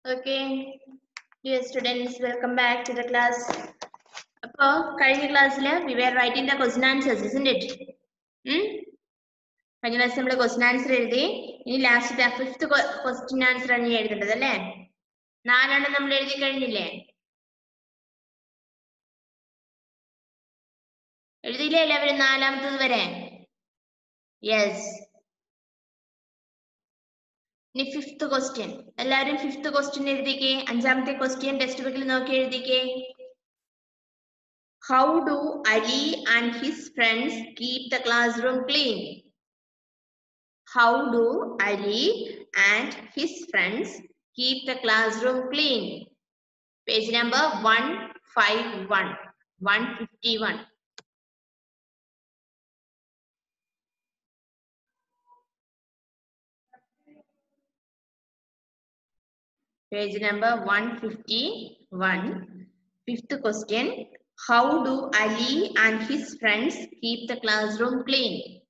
Okay, dear students, welcome back to the class. Current class, we were writing the question answers, isn't it? Current class, we question answer. This last the fifth question answer. Yes. Fifth question. Fifth question. Question textbook. How do Ali and his friends keep the classroom clean? How do Ali and his friends keep the classroom clean? Page number 151. 151. Page number 151. Fifth question. How do Ali and his friends keep the classroom clean?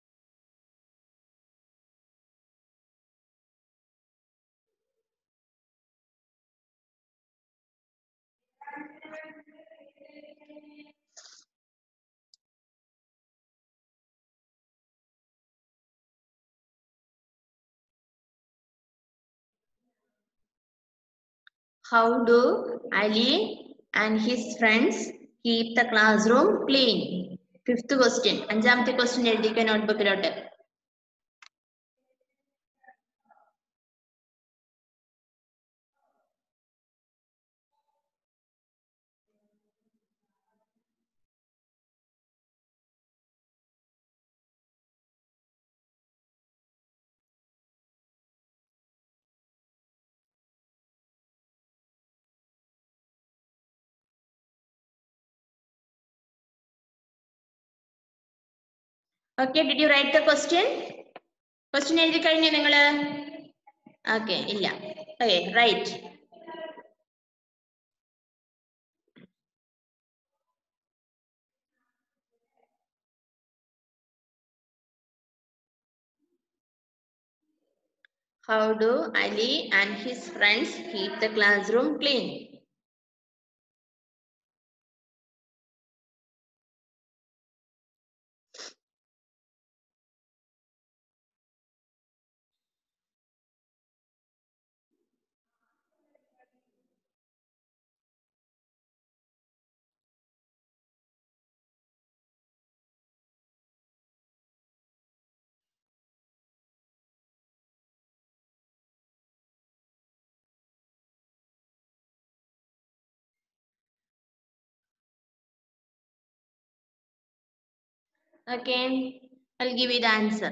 How do Ali and his friends keep the classroom clean? Fifth question. അഞ്ചാമത്തെ question എഴുതിക്കുക നോട്ട്ബുക്കിലോട്ട്. Okay, did you write the question? Question എഴുതി കഴിഞ്ഞോ നിങ്ങള്? Okay, ഇല്ല. Okay, right. How do Ali and his friends keep the classroom clean? Okay, I'll give you the answer.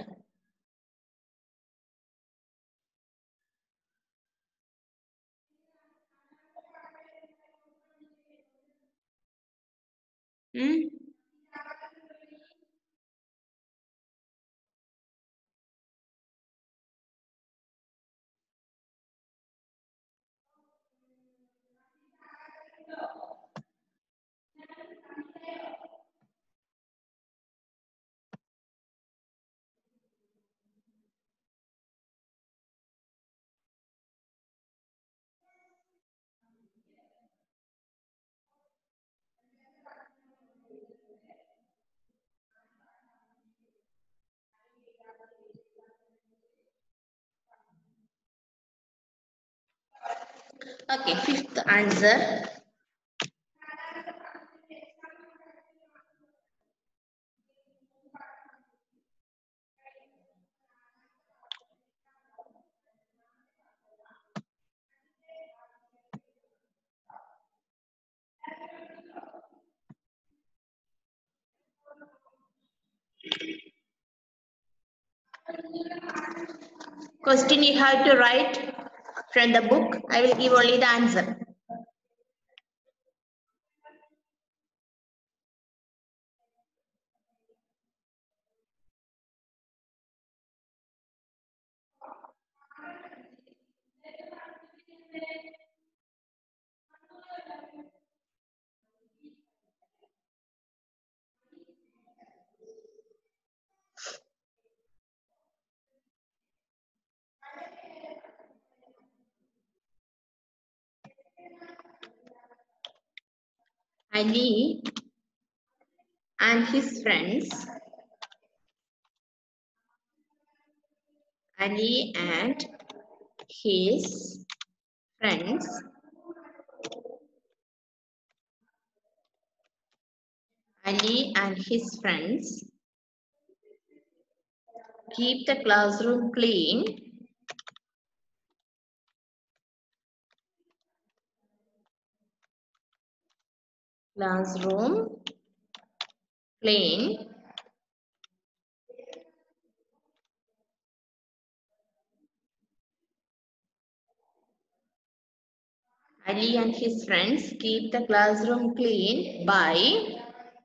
Okay, fifth answer. Question you have to write from the book. I will give only the answer. Ali and his friends. Ali and his friends Ali and his friends keep the classroom clean. Classroom clean. Ali and his friends keep the classroom clean by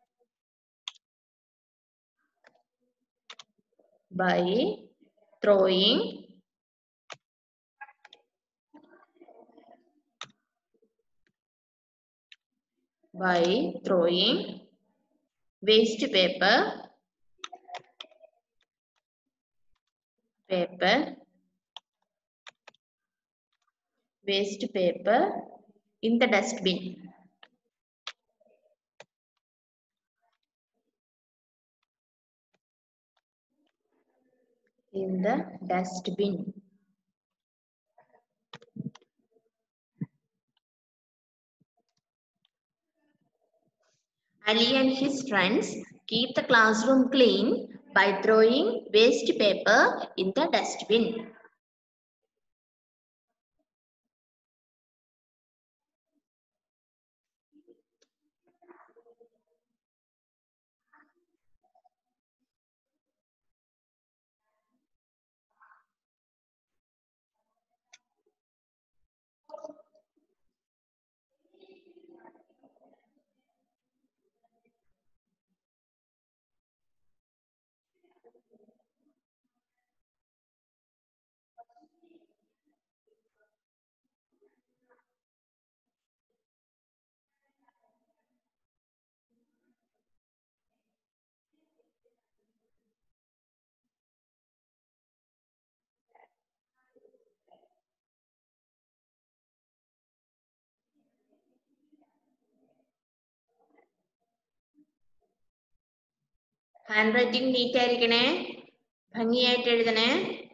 throwing waste paper in the dustbin. In the dustbin. Ali and his friends keep the classroom clean by throwing waste paper in the dustbin. Handwriting neat ആയിരിക്കണേ, ഭംഗിയായിട്ട് എഴുതണേ.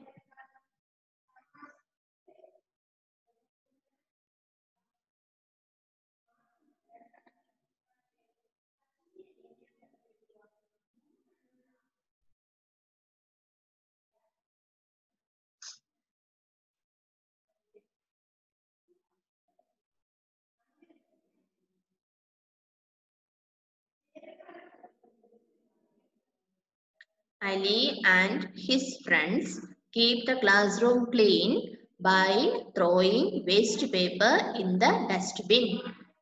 Ali and his friends keep the classroom clean by throwing waste paper in the dustbin.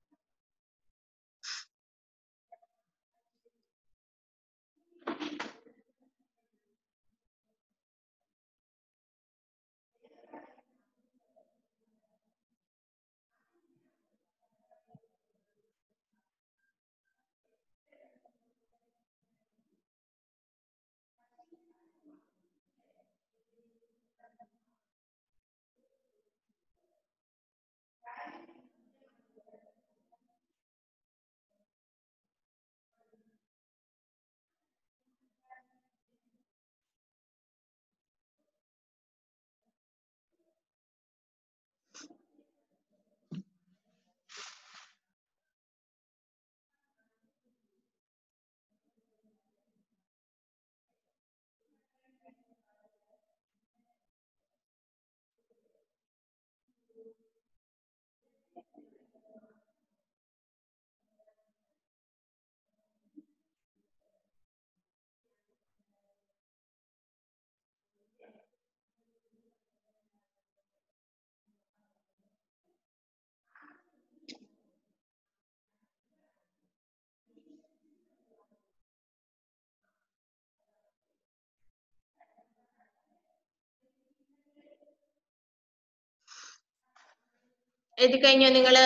എഴുതി കഴിഞ്ഞോ നിങ്ങള്?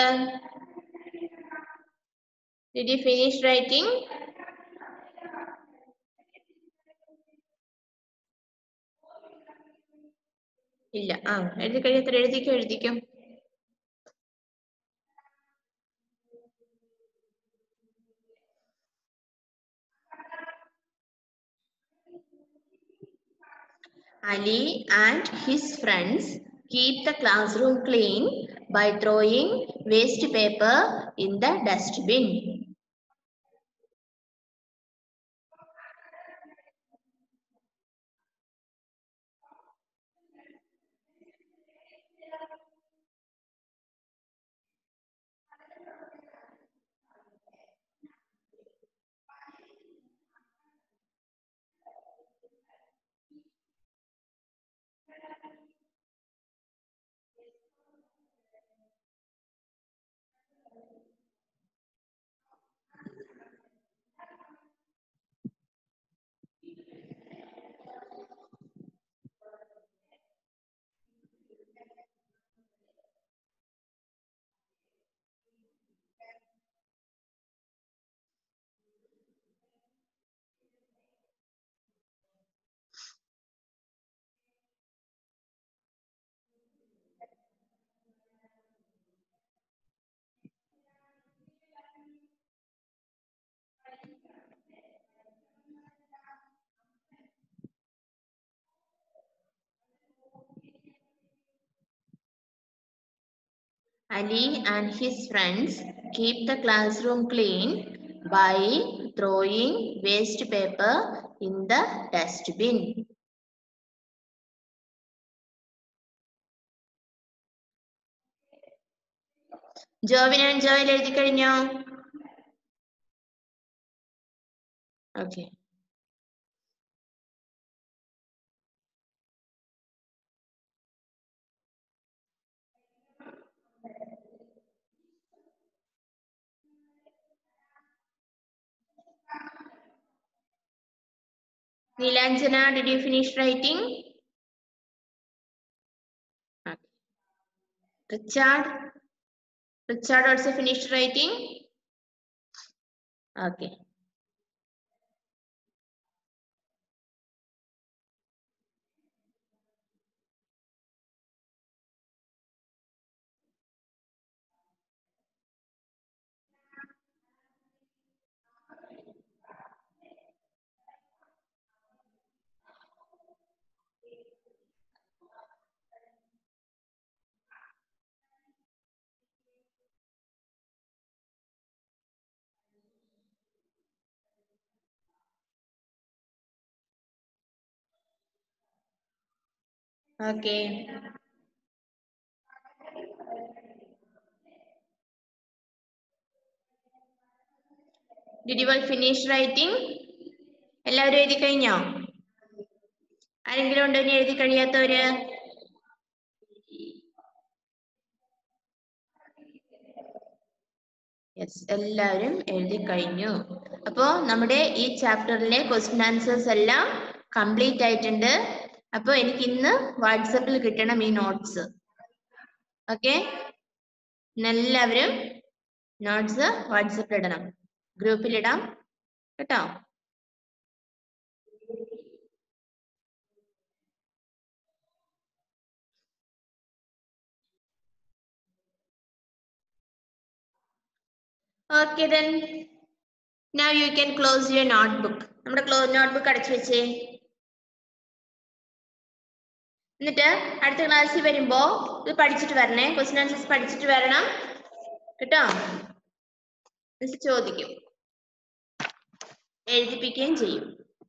Did you finish writing? ഇല്ല. എഴുതി കഴിയത്ര എഴുതിക്കോ. Ali and his friends keep the classroom clean by throwing waste paper in the dustbin. Ali and his friends keep the classroom clean by throwing waste paper in the dustbin. Jovin and Joel എഴുതി കഴിഞ്ഞോ? Okay. Nilanjana, did you finish writing? Okay. Richard also finished writing? Okay. Okay. Did you all finish writing? എല്ലാവരും എഴുതി കഴിഞ്ഞോ? ആരെങ്കിലും ഉണ്ടോ ഇനി എഴുതി കഴിയാത്തവര്? Yes, എല്ലാവരും എഴുതി കഴിഞ്ഞു. അപ്പോൾ നമ്മുടെ ഈ ചാപ്റ്ററിലെ ക്വസ്റ്റ്യൻ ആൻസേഴ്സ് എല്ലാം കംപ്ലീറ്റ് ആയിട്ടുണ്ട്. അപ്പോൾ എനിക്ക് ഇന്ന് വാട്സപ്പിൽ കിട്ടണം ഈ നോട്ട്സ്. ഓക്കെ, എല്ലാവരും നോട്ട്സ് വാട്സപ്പിൽ ഇടണം, ഗ്രൂപ്പിലിടാം കേട്ടോ. Okay then, now you can close your notebook. നമ്മുടെ നോട്ട്ബുക്ക് അടച്ചു വെച്ചേ. എന്നിട്ട് അടുത്ത ക്ലാസ്സിൽ വരുമ്പോ ഇത് പഠിച്ചിട്ട് വരണേ, ക്വസ്റ്റ്യൻ ആൻസേഴ്സ് പഠിച്ചിട്ട് വരണം കേട്ടോ. മിസ് ചോദിക്കും, എഴുതിപ്പിക്കുകയും ചെയ്യും.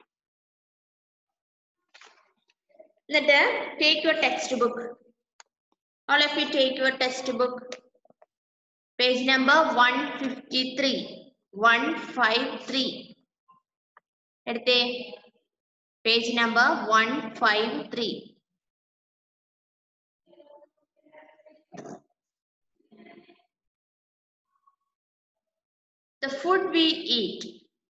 എന്നിട്ട് take your textbook. All of you take your textbook. Page number 153. 153. എടുത്തേ, page number 153. The food we eat.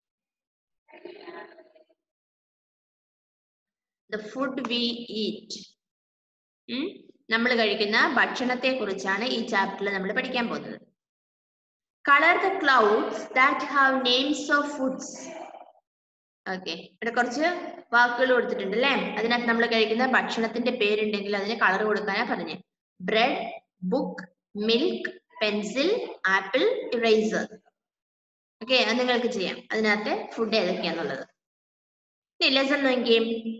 The food we eat. നമ്മൾ കഴിക്കുന്ന ഭക്ഷണത്തെ കുറിച്ചാണ് ഈ ചാപ്റ്ററിൽ നമ്മൾ പഠിക്കാൻ പോകുന്നത്. Color the clouds that have names of foods. Okay, ഇവിടെ കുറച്ച് വാക്കുകൾ കൊടുത്തിട്ടുണ്ട് അല്ലേ. അതിനകത്ത് നമ്മൾ കഴിക്കുന്ന ഭക്ഷണത്തിന്റെ പേരുണ്ടെങ്കിൽ അതിന് കളർ കൊടുക്കാനാ പറഞ്ഞേ. Bread, book, milk, pencil, apple, eraser. Okay, അത് നിങ്ങൾക്ക് ചെയ്യാം. അതിനകത്ത് ഫുഡ് ഏതൊക്കെയാന്നുള്ളത്. ലെസൺ നോക്കിയേ.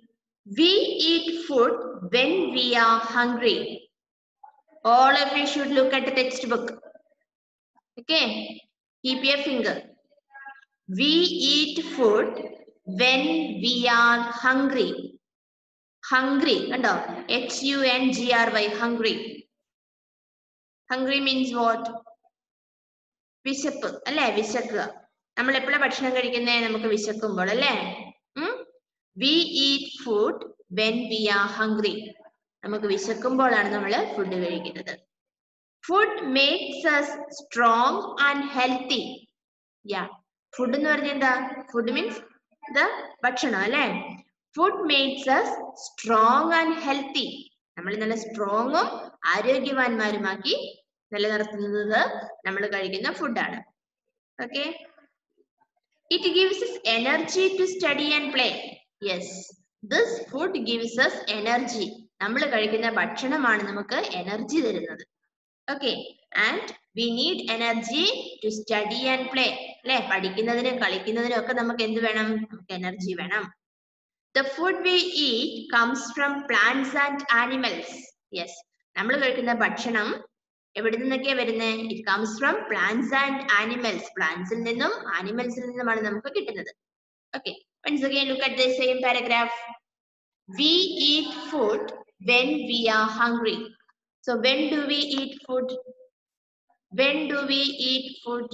We eat food when we are hungry. All of you should look at the textbook. Okay, keep your finger. We eat food when we are hungry. Hungry, kando? H-U-N-G-R-Y, hungry. Hungry means what? വിശപ്പ് അല്ലേ? വിശക്കുക. നമ്മൾ എപ്പോഴാണ് ഭക്ഷണം കഴിക്കുന്നത്? നമുക്ക് വിശക്കുമ്പോൾ അല്ലേ? We eat food when we are hungry. നമുക്ക് വിശക്കുമ്പോഴാണ് നമ്മൾ ഫുഡ് കഴിക്കുന്നത്. Food makes us strong and healthy. Yeah. Food എന്ന് പറഞ്ഞാൽ എന്താ? Food means the ഭക്ഷണം അല്ലേ? Food makes us strong and healthy. നമ്മൾ നല്ല സ്ട്രോങ്ങും ആരോഗ്യവാന്മാരുമാക്കി നിലനിർത്തുന്നത് നമ്മൾ കഴിക്കുന്ന ഫുഡാണ്. Okay. It gives us energy to study and play. Yes, this food gives us energy. നമ്മൾ കഴിക്കുന്ന ഭക്ഷണമാണ് നമുക്ക് എനർജി തരുന്നത്. Okay, and we need energy to study and play. അല്ലേ? പഠിക്കുന്നതിനും കളിക്കുന്നതിനും ഒക്കെ നമുക്ക് എന്ത് വേണം? നമുക്ക് എനർജി വേണം. The food we eat comes from plants and animals. Yes, നമ്മൾ കഴിക്കുന്ന ഭക്ഷണം എവിടെ നിന്നൊക്കെയാ വരുന്നത്? It comes from plants and animals. Plants-ൽ നിന്നും animals-ൽ നിന്നുമാണ് നമുക്ക് കിട്ടുന്നത്. Okay, once again look at the same paragraph. We eat food when we are hungry. So when do we eat food? When do we eat food?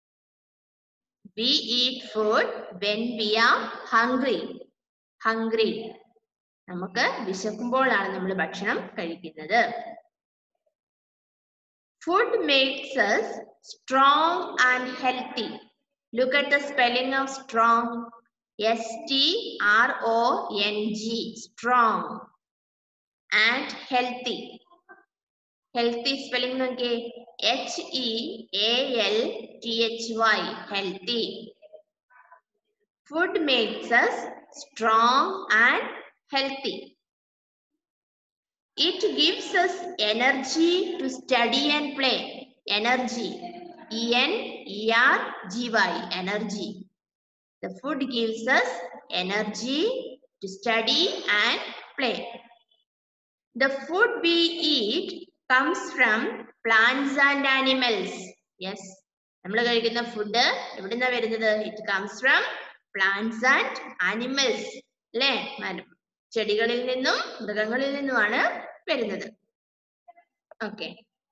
We eat food when we are hungry. Hungry. നമുക്ക് വിശക്കുമ്പോഴാണ് നമ്മൾ ഭക്ഷണം കഴിക്കുന്നത്. Food makes us strong and healthy. Look at the spelling of strong. S-T-R-O-N-G. Strong. And healthy. Healthy spelling നോക്കിയേ. H-E-A-L-T-H-Y. Healthy. Food makes us strong and healthy. It gives us energy to study and play. Energy. E-N-E-R-G-Y. Energy. The food gives us energy to study and play. The food we eat comes from plants and animals. Yes. നമ്മൾ കഴിക്കുന്ന food എവിടുന്നാ വരുന്നത്? It comes from plants and animals. അല്ലേ? ചെടികളിൽ നിന്നും മൃഗങ്ങളിൽ നിന്നുമാണ് വരുന്നത്. Okay.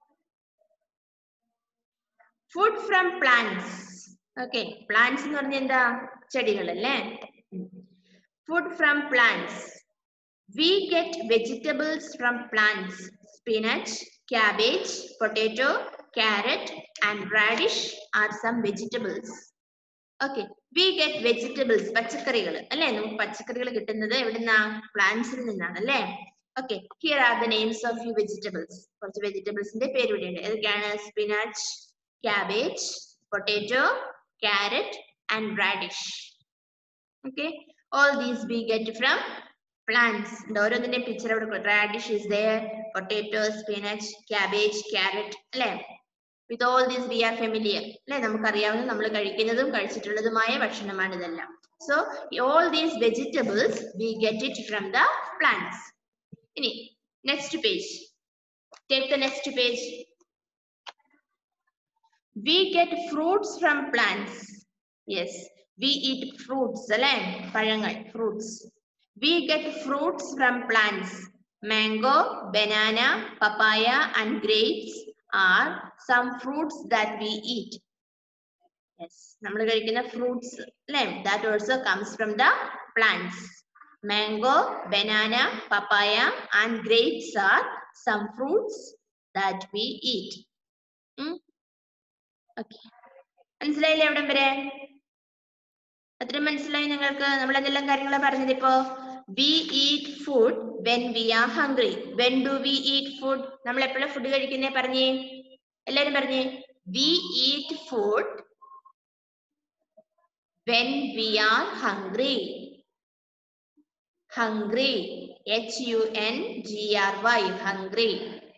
Food from plants. Okay. Plants എന്ന് പറഞ്ഞാൽ എന്താ? ചെടികൾ അല്ലേ? Food from plants. We get vegetables from plants. Spinach, cabbage, potato, carrot and radish are some vegetables. Okay, we get vegetables. പച്ചക്കറികൾ അല്ലേ? നമുക്ക് പച്ചക്കറികൾ കിട്ടുന്നത് എവിടുന്നാ? പ്ലാന്റ്സിൽ നിന്നാണ് അല്ലേ? Okay, here are the names of few vegetables. കുറച്ച് വെജിറ്റബിൾസിന്റെ പേര് ഇവിടെയുണ്ട്. ഏതൊക്കെയാണ്? Spinach, cabbage, potato, carrot and radish. Okay, all these we get from plants. ഓരോന്നിന്റെ പിക്ചർ അവിടെ. Radish is there, potato, spinach, cabbage, carrot അല്ലേ? With all these we are familiar. അല്ലേ? നമുക്കറിയാവുന്ന നമ്മൾ കഴിക്കുന്നതും കഴിച്ചിട്ടുള്ളതുമായ ഭക്ഷണമാണ് ഇതെല്ലാം. So all these vegetables we get it from the plants. ഇനി next page. Take the next page. We get fruits from plants. Yes, we eat fruits അല്ലേ? പഴങ്ങൾ, fruits. We get fruits from plants. Mango, banana, papaya and grapes are some fruits that we eat. Yes, നമ്മൾ കഴിക്കുന്ന fruits അല്ലേ? That also comes from the plants. Mango, banana, papaya and grapes are some fruits that we eat. Okay. മനസ്സിലായില്ലേ എവിടം വരെ? അത്ര മനസ്സിലായി നിങ്ങൾക്ക്? നമ്മൾ എന്തെല്ലാം കാര്യങ്ങളാണ് പറഞ്ഞത് ഇപ്പോ? We eat food when we are hungry. When do we eat food? നമ്മൾ എപ്പോഴാണ് ഫുഡ് കഴിക്കുന്നേ? പറഞ്ഞേ, എല്ലാരും പറഞ്ഞേ. We eat food when we are hungry. Hungry. H-U-N-G-R-Y. Hungry.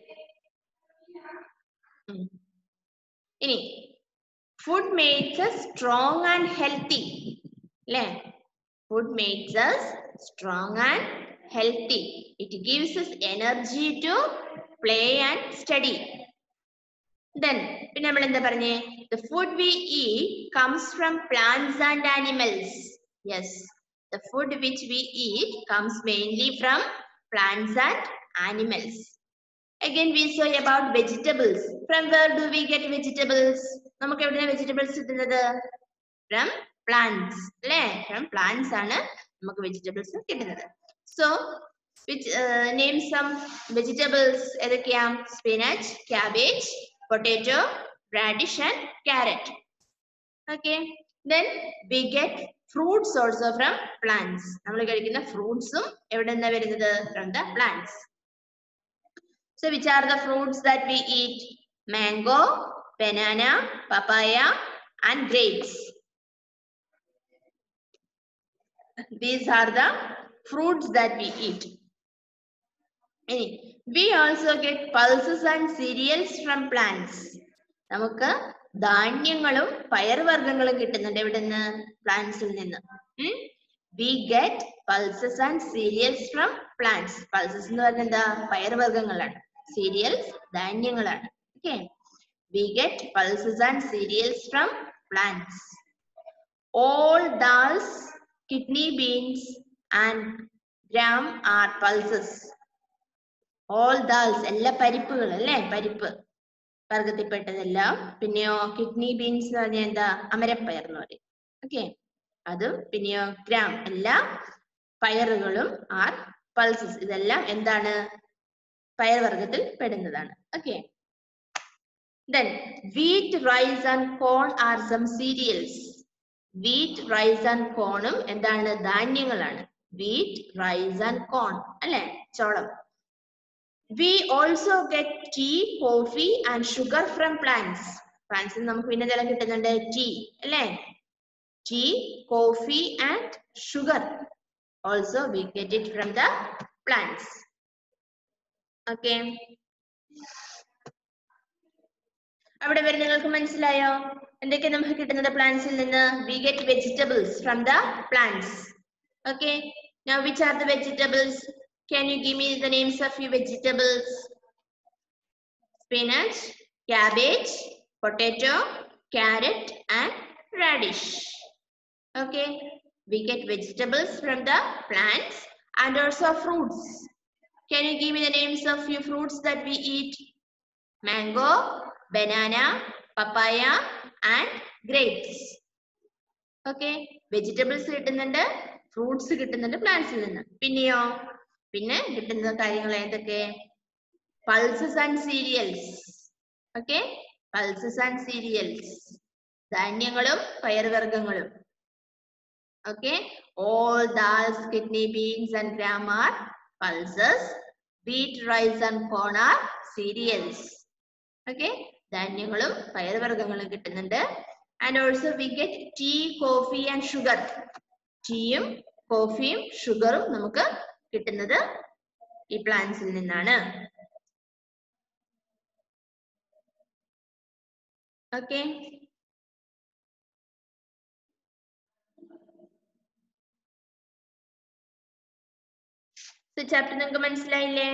ഇനി food makes us strong and healthy. അല്ലേ? Food makes us strong and healthy. It gives us energy to play and study. Then പിന്നെ നമ്മൾ എന്താ പറഞ്ഞേ? The food we eat comes from plants and animals. Yes, the food which we eat comes mainly from plants and animals. Again we saw about vegetables. From where do we get vegetables? നമുക്ക് എവിടെയാണ് vegetables കിട്ടുന്നത്? From plants. അല്ലേ? From plants ആണ് നമുക്ക് vegetables കിട്ടുന്നത്. So which name some vegetables? ഏതൊക്കെയാ? Spinach, cabbage, potato, radish and carrot. Okay. Then we get fruits also from plants. നമ്മൾ കഴിക്കുന്ന ഫ്രൂട്ട്സും എവിടെ നിന്നാ വരുന്നത്? From the plants. So which are the fruits that we eat? Mango, banana, papaya and grapes. These are the fruits that we eat. We also get pulses and cereals from plants. നമുക്ക് ധാന്യങ്ങളും പയർവർഗ്ഗങ്ങളും കിട്ടുന്നുണ്ട് എവിടെ നിന്ന്? പ്ലാന്റ്സിൽ നിന്ന്. We get pulses and cereals from plants. Pulses എന്ന് പറഞ്ഞാൽ എന്താ? പയർവർഗ്ഗങ്ങളാണ്. Cereals ധാന്യങ്ങളാണ്. Okay. We get pulses and cereals from plants. All dals, kidney beans and gram are pulses. All dals എല്ലാ പരിപ്പുകൾ അല്ലേ? പരിപ്പ് വർഗത്തിൽപ്പെട്ടതെല്ലാം. പിന്നെയോ കിഡ്നി ബീൻസ് എന്ന് പറഞ്ഞാൽ എന്താ? അമരപ്പയർ എന്ന് പറയും. ഓക്കെ. അതും പിന്നെയോ ഗ്രാം എല്ലാ പയറുകളും ആർ പൾസസ്. ഇതെല്ലാം എന്താണ്? പയർവർഗത്തിൽ പെടുന്നതാണ്. Okay. Then wheat, rice and corn are some cereals. Wheat, rice and corn എന്താണ്? ധാന്യങ്ങളാണ്. Wheat, rice and corn അല്ലേ? ചോളം. We also get tea, coffee and sugar from plants. Plants നമുക്ക് പിന്നെ എന്തെല്ലാം കിട്ടുന്നുണ്ട്? Tea അല്ലേ? Tea, coffee and sugar. Also we get it from the plants. Okay. അവിടെ വരെ നിങ്ങൾക്ക് മനസ്സിലായോ? എന്തൊക്കെ നമുക്ക് കിട്ടുന്നത് പ്ലാന്റ്സിൽ നിന്ന്? We get vegetables from the plants. Okay. Now which are the vegetables? Can you give me the names of your vegetables? Spinach, cabbage, potato, carrot and radish. Okay. We get vegetables from the plants and also fruits. Can you give me the names of your fruits that we eat? Mango, banana, papaya and grapes. Okay. Vegetables കിട്ടുന്നുണ്ട്, fruits കിട്ടുന്നുണ്ട് പ്ലാന്റ്സിൽ നിന്ന്. പിന്നെയോ പിന്നെ കിട്ടുന്ന കാര്യങ്ങൾ ഏതൊക്കെ? Pulses and cereals. Okay. Pulses and cereals. ധാന്യങ്ങളും പയർവർഗ്ഗങ്ങളും. Okay. All dals, kidney beans and gram are pulses. Wheat, rice and corn are cereals. Okay. ധാന്യങ്ങളും പയർവർഗ്ഗങ്ങളും കിട്ടുന്നുണ്ട്. And also we get tea, coffee and sugar. ടീയും കോഫിയും ഷുഗറും നമുക്ക് കിട്ടുന്നത് ഈ പ്ലാന്റ്സിൽ നിന്നാണ്. Okay. Chapter നിങ്ങൾക്ക് മനസ്സിലായില്ലേ?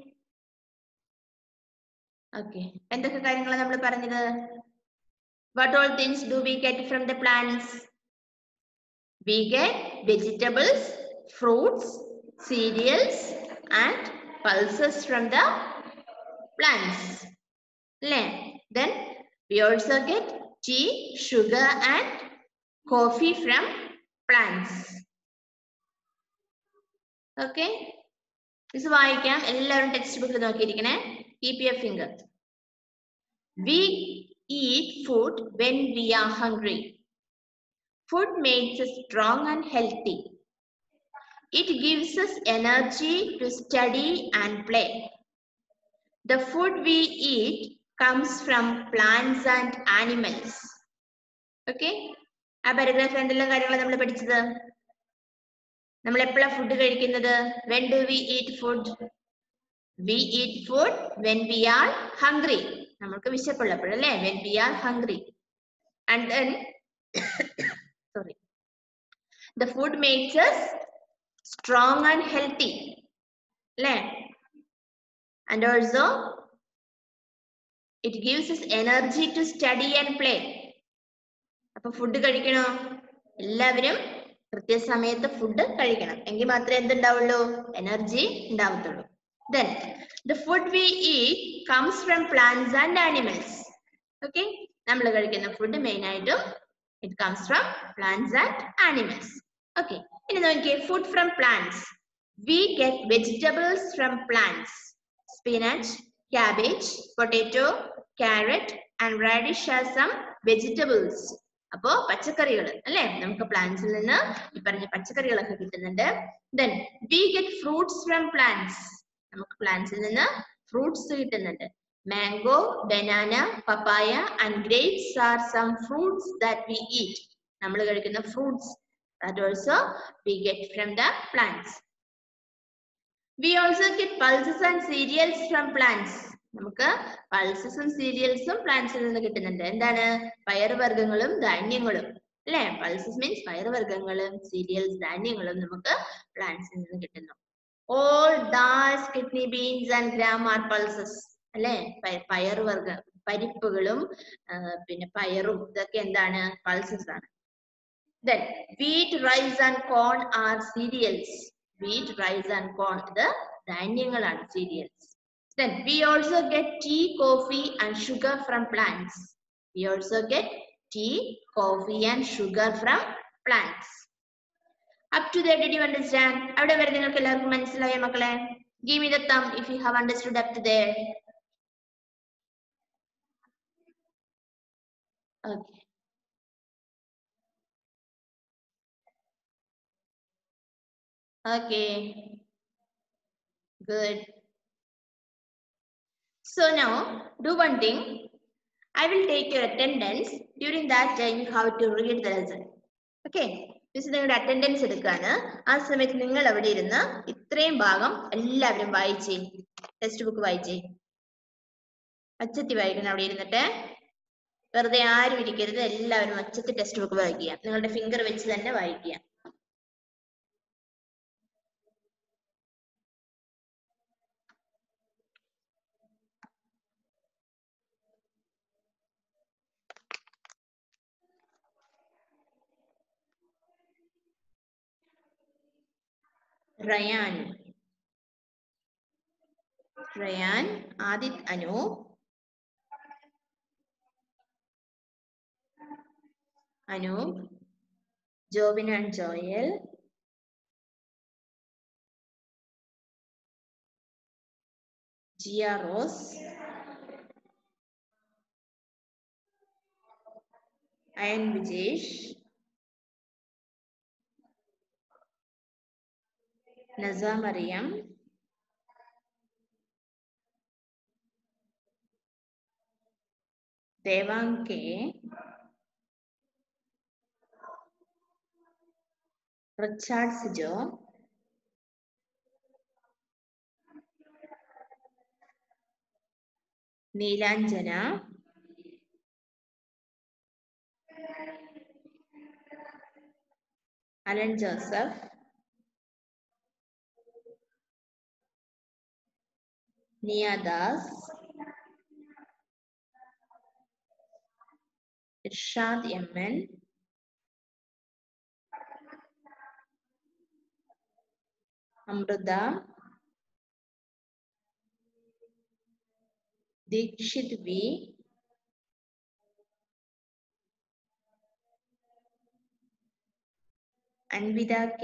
ഓക്കെ. എന്തൊക്കെ കാര്യങ്ങളാണ് നമ്മൾ പറഞ്ഞത്? What all things do we get from the plants? We get vegetables, fruits, cereals and pulses from the plants. Then we also get tea, sugar and coffee from plants. Okay. This വായിക്കാം. എല്ലാവരും text ബുക്കിൽ നോക്കിയിരിക്കണേ. Keep your finger. We eat food when we are hungry. Food makes us strong and healthy. It gives us energy to study and play. The food we eat comes from plants and animals. Okay? ആ paragraph എന്തെല്ലാം കാര്യങ്ങളാണ് നമ്മൾ പഠിച്ചത്? നമ്മൾ എപ്പോഴാണ് food കഴിക്കുന്നത്? When do we eat food? We eat food when we are hungry. നമുക്ക് വിശപ്പുള്ളപ്പോഴല്ലേ? When we are hungry. And then sorry. The food makes us strong and healthy. And also it gives us energy to study and play. അപ്പൊ food കഴിക്കണോ? എല്ലാവരും കൃത്യസമയത്ത് food കഴിക്കണം. എങ്കിൽ മാത്രമേ എന്തുണ്ടാവുള്ളൂ? എനർജി ഉണ്ടാവത്തുള്ളൂ. Then the food we eat comes from plants and animals. Okay, നമ്മൾ കഴിക്കുന്ന ഫുഡ് മെയിൻ ആയിട്ടും it comes from plants and animals. Okay, ഇനി നോക്കിയേ, food from plants. We get vegetables from plants. Spinach, cabbage, potato, carrot and radish are some vegetables. അപ്പോ പച്ചക്കറികൾ അല്ലേ, നമുക്ക് പ്ലാന്റ്സിൽ നിന്ന് ഈ പറഞ്ഞ പച്ചക്കറികളൊക്കെ കിട്ടുന്നുണ്ട്. Then we get fruits from plants. നമുക്ക് പ്ലാന്റ്സിൽ നിന്ന് ഫ്രൂട്ട്സ് കിട്ടുന്നുണ്ട്. Mango, banana, papaya and grapes are some fruits that we eat. നമ്മൾ കഴിക്കുന്ന fruits that also we get from the plants. We also get pulses and cereals from plants. നമുക്ക് പൾസസും സീരിയൽസും പ്ലാന്റ്സിൽ നിന്ന് കിട്ടുന്നുണ്ട്. എന്താണ്? പയറുവർഗ്ഗങ്ങളും ധാന്യങ്ങളും അല്ലെ. പൾസസ് മീൻസ് പയറുവർഗ്ഗങ്ങളും, സീരിയൽസ് ധാന്യങ്ങളും നമുക്ക് പ്ലാന്റ്സിൽ നിന്ന് കിട്ടുന്നു. All dals, kidney beans and gram are pulses. അല്ലെ, പയറുവർഗ്ഗ പരിപ്പുകളും പിന്നെ പയറും ഇതൊക്കെ എന്താണ്? പൾസസ് ആണ്. Then wheat, rice and corn are cereals. Wheat, rice and corn ഇത് ധാന്യങ്ങളാണ്, cereals. Then we also get tea, coffee and sugar from plants. We also get tea, coffee and sugar from plants. Up to there, did you understand? അവിടെ വരെ നിങ്ങൾക്ക് എല്ലാവർക്കും മനസ്സിലായോ മക്കളെ? Give me the thumb if you have understood up to there. Okay. Okay. Good. So now do one thing. I will take your attendance. During that time you have to read the lesson. Okay. Miss നിങ്ങളുടെ attendance എടുക്കാണ്. ആ സമയത്ത് നിങ്ങൾ അവിടെ ഇരുന്ന് ഇത്രയും ഭാഗം എല്ലാവരും വായിച്ചേ. ടെക്സ്റ്റ് ബുക്ക് വായിച്ചേ. അച്ചത്തി വായിക്കണം അവിടെ ഇരുന്നിട്ട്. വെറുതെ ആരും ഇരിക്കരുത്. എല്ലാവരും അച്ചത്തി ടെക്സ്റ്റ് ബുക്ക് വായിക്കുക. നിങ്ങളുടെ ഫിംഗർ വെച്ച് തന്നെ വായിക്കുക. Rayan, Adit Anu, Jobin and Joel, Gia Rose, Ayan Vijesh, Naza Mariam, Devang K, Richard Sijo, Neelanjana, Alan Joseph, Nia Das, Irshad Yemen, Amruda, Dikshit V, Anvida K,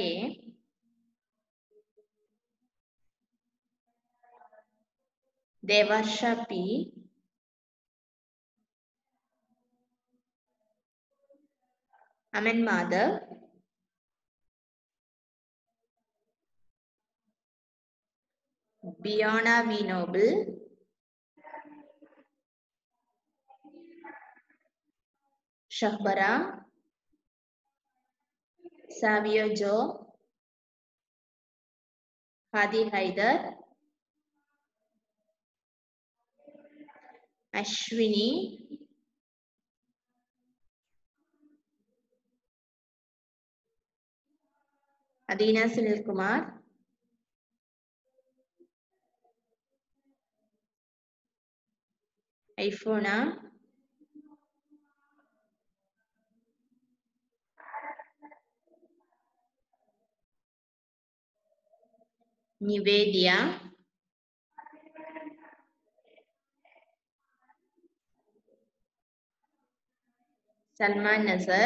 Devarsha P, Aman Madhav, Biona V. Noble, Shahbara, Savio Joe, Hadi Haidar, Ashwini, Adina Sunil Kumar, ഐഫോണാ? Nivedya, Salman Nasar,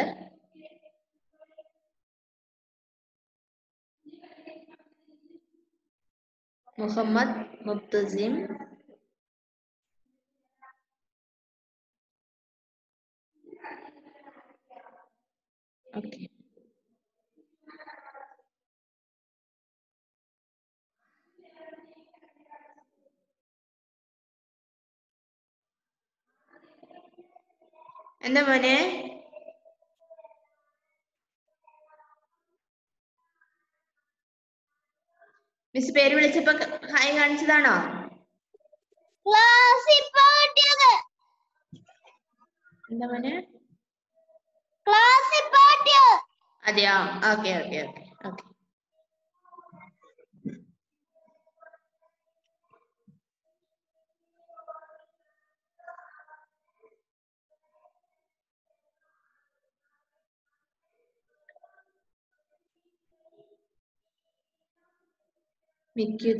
Muhammad Mubtasim, okay. എന്താ മോനെ? Miss പേര് വിളിച്ചപ്പോ hi കാണിച്ചതാണോ? എന്താ മോനെ? അതെയോ? Okay okay okay okay. മിക്യുദ,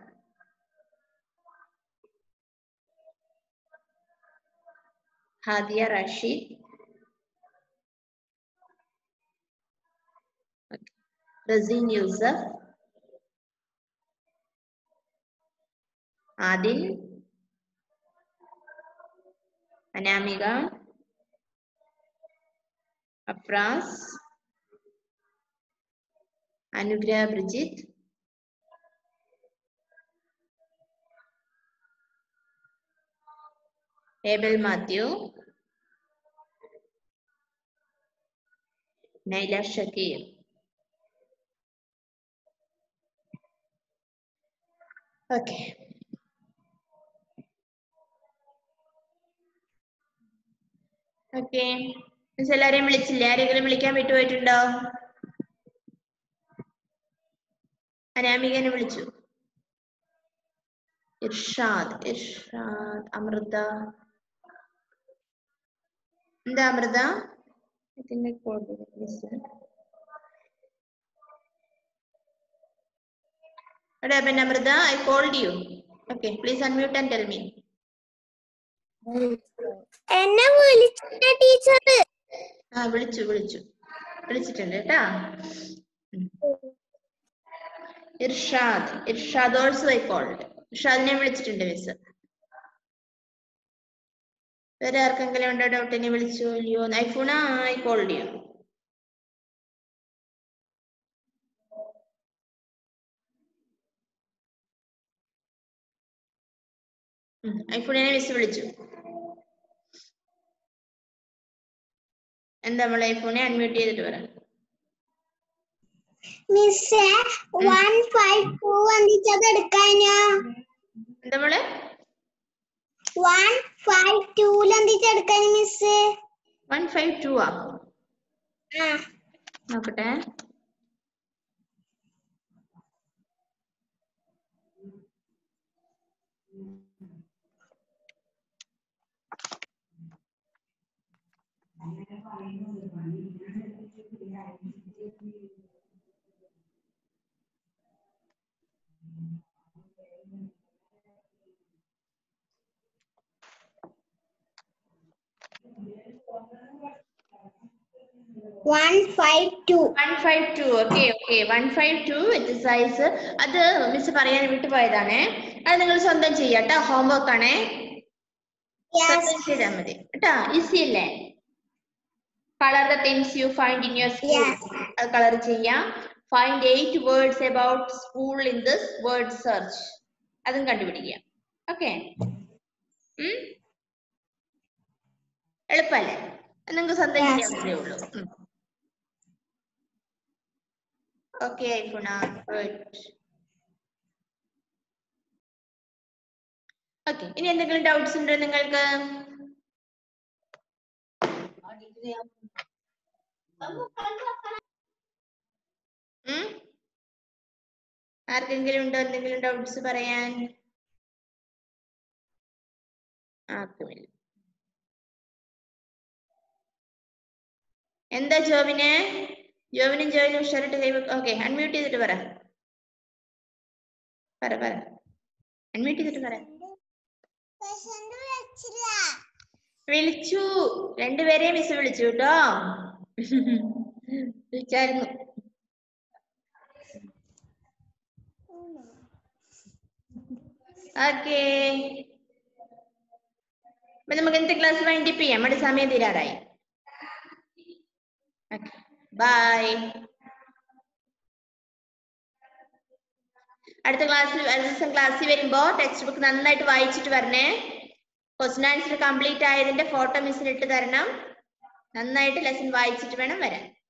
Hadiya Rasheed, Raseen Yusuf, Adil, Anamika, Afras, Anugraha Brijith, Abel Mathew, Naila Shakeer. Okay. Okay miss എല്ലാരെയും വിളിച്ചില്ലേ? ആരെങ്കിലും വിളിക്കാൻ വിട്ടുപോയിട്ടുണ്ടോ? അനാമികനെ വിളിച്ചു. ഇർഷാദ്, ഇർഷാദ്, അമൃത. എന്താ അമൃത? ഇതിന്റെ code miss. What happened, Amrita? I called you. Okay, please unmute and tell me. എന്നെ വിളിച്ചിട്ട് ടീച്ചർ. വിളിച്ചിട്ടുണ്ട് കേട്ടാ. Irshad, Irshad also I called. ഇർഷാദിനെ വിളിച്ചിട്ടുണ്ട് മിസ്. വേറെ ആർക്കെങ്കിലും ഉണ്ടോ ഡൗട്ട്? എന്നെ വിളിച്ചോ ഇല്ലയോ? ഐഫോണ I called you. ഐഫോണിനെ മിസ് വിളിച്ചു. എന്താ നമ്മളെ ഐഫോണെ അൺമ്യൂട്ട് ചെയ്തിട്ട് പറ. മിസ്സേ 152 വന്നിട്ടത് എടുക്കാനോ? എന്താ മോളെ? 152 വന്നിട്ട് എടുക്കാനോ മിസ്സേ? 152 ആ? നോക്കട്ടെ. Okay. 152 എക്സസൈസ്. അത് മിസ് പറയാൻ വിട്ടുപോയതാണേ. അത് നിങ്ങൾ സ്വന്തം ചെയ്യാട്ടോ. ഹോംവർക്ക് ആണേ. ചെയ്താൽ മതി കേട്ടാ. ഈസി അല്ലേ? Colour the things you find in your school. അത് കളർ ചെയ്യാം. Find 8 words about school in this word search. അതും കണ്ടുപിടിക്കാം. ഓക്കെ, എളുപ്പല്ലേ? നിങ്ങൾക്ക് സ്വന്തം ചെയ്യാവുന്നതേ ഉള്ളൂ. Okay ഐഫുണ, good. ഓക്കെ, ഇനി എന്തെങ്കിലും ഡൗട്ട്സ് ഉണ്ടോ നിങ്ങൾക്ക്? ആർക്കെങ്കിലും ഉണ്ടോ എന്തെങ്കിലും ഡൗട്ട്സ് പറയാൻ? ആക്കുമില്ല. എന്താ ജോവിന്? ജോവിനും ഉഷാറിട്ട് കൈ ഓക്കെ അൺമ്യൂട്ട് ചെയ്തിട്ട് പറ. അൺമ്യൂട്ട് ചെയ്തിട്ട് പറ. വിളിച്ചു, രണ്ടുപേരെ മിസ് വിളിച്ചു കേട്ടോ. വിളിച്ചായിരുന്നു. ഓക്കേ, അപ്പൊ നമുക്ക് ഇന്നത്തെ ക്ലാസ് വൈൻഡപ്പ് ചെയ്യാം. നമ്മുടെ സമയം തീരാറായി. ബൈ. അടുത്ത ദിവസം ക്ലാസ്സിൽ വരുമ്പോ ടെക്സ്റ്റ് ബുക്ക് നന്നായിട്ട് വായിച്ചിട്ട് വരണേ. ക്വസ്റ്റ്യൻ ആൻസർ കംപ്ലീറ്റ് ആയതിന്റെ ഫോട്ടോ മിസ്സിന് ഇട്ട് തരണം. നന്നായിട്ട് ലെസൺ വായിച്ചിട്ട് വേണം വരാൻ.